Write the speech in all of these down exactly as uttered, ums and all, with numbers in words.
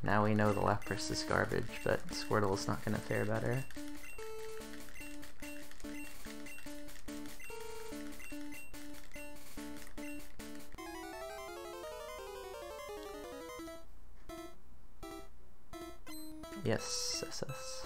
Now we know the Lapras is garbage, but Squirtle's not gonna fare better. Yes, S S.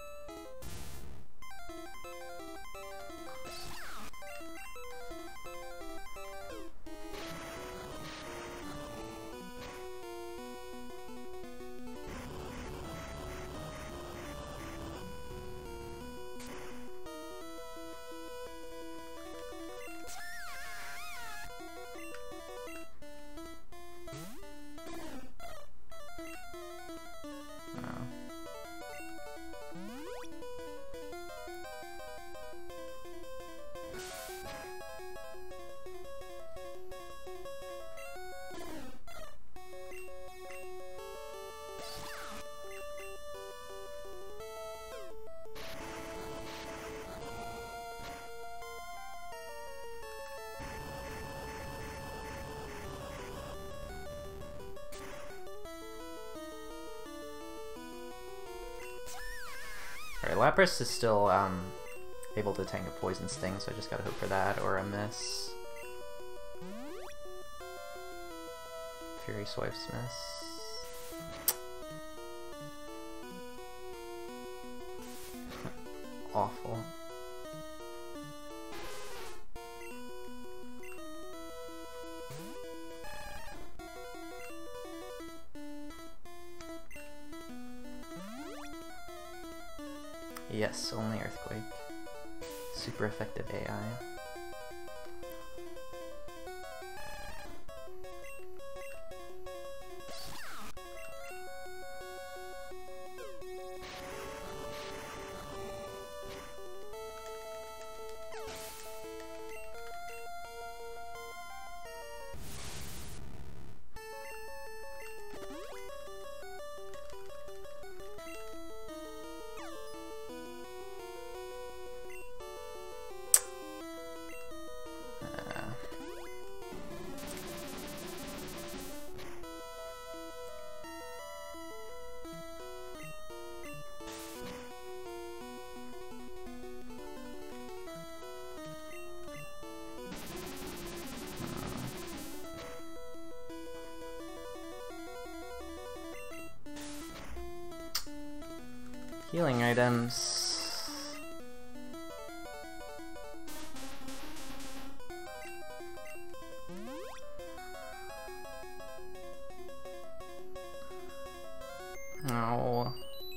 Alright, Lapras is still um, able to tank a Poison Sting, so I just gotta hope for that, or a miss. Fury Swipes miss. Awful. Yes, only Earthquake. Super effective A I. Healing items. No.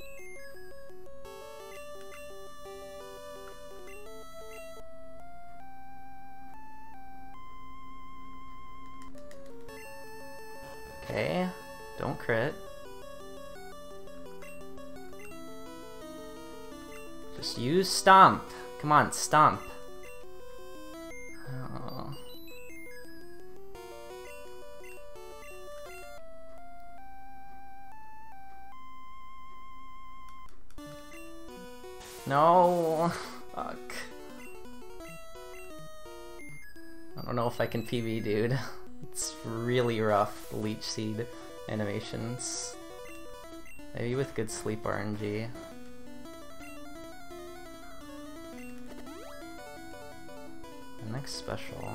Okay, don't crit. Just use Stomp. Come on, Stomp. Oh. No. Fuck. I don't know if I can P B, dude. It's really rough, the Leech Seed animations. Maybe with good sleep R N G. Next special.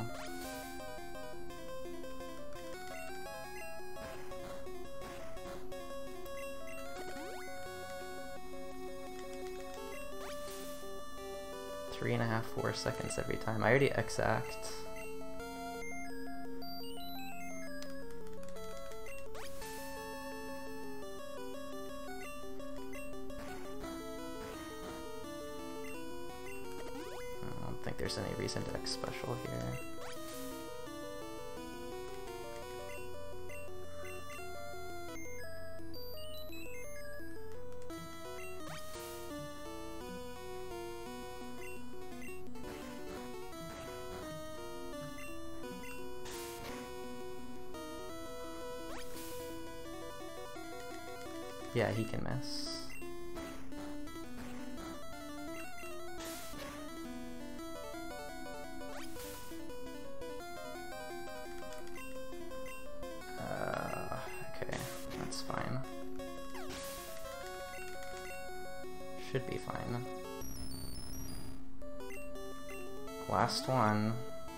Three and a half, four seconds every time. I already exact. There's any reason to X special here. Yeah, he can miss. Should be fine. Last one.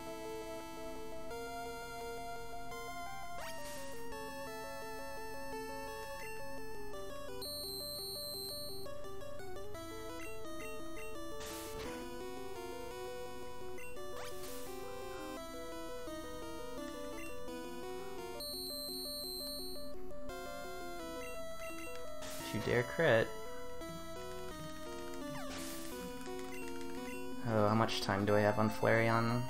You dare crit. Oh, how much time do I have on Flareon?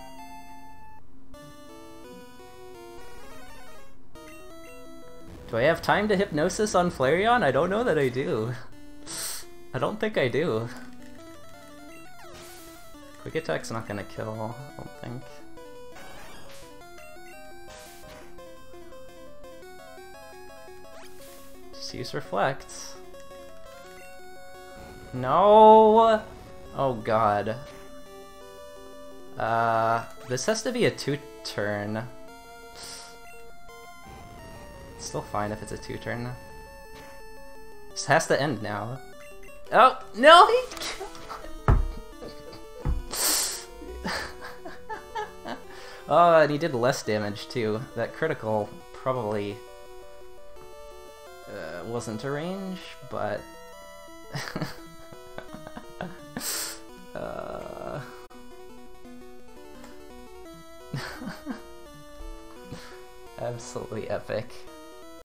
Do I have time to Hypnosis on Flareon? I don't know that I do. I don't think I do. Quick Attack's not gonna kill, I don't think. Just use Reflect. No! Oh god. Uh, this has to be a two-turn. It's still fine if it's a two-turn. This has to end now. Oh, no! Oh, and he did less damage too. That critical probably uh, wasn't a range, but... uh... Absolutely epic.